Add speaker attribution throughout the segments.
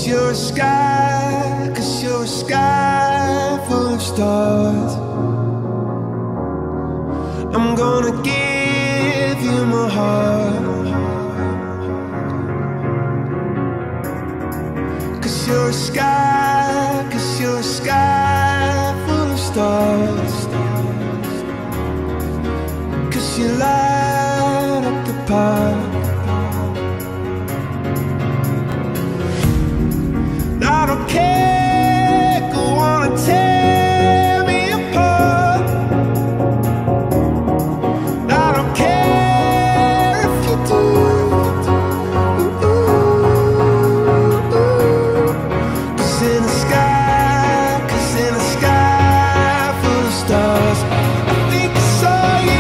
Speaker 1: you're a sky, 'cause you're a sky full of stars. I'm gonna give you my heart, 'cause you're a sky, 'cause you're a sky full of stars. 'Cause you light up the park. I don't care, go on and tear me apart. I don't care if you do. Cause in the sky, 'cause in the sky full of stars, I think I saw you.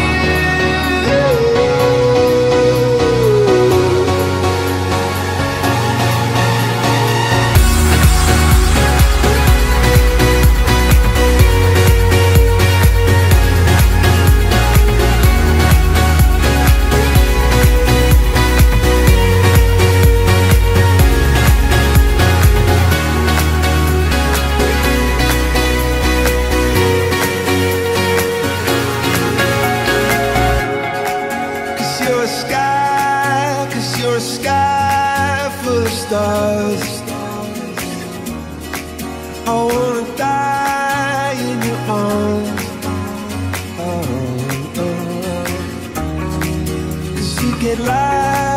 Speaker 1: You're a sky, 'cause you're a sky full of stars. I wanna die in your arms. Oh, oh. 'Cause you get light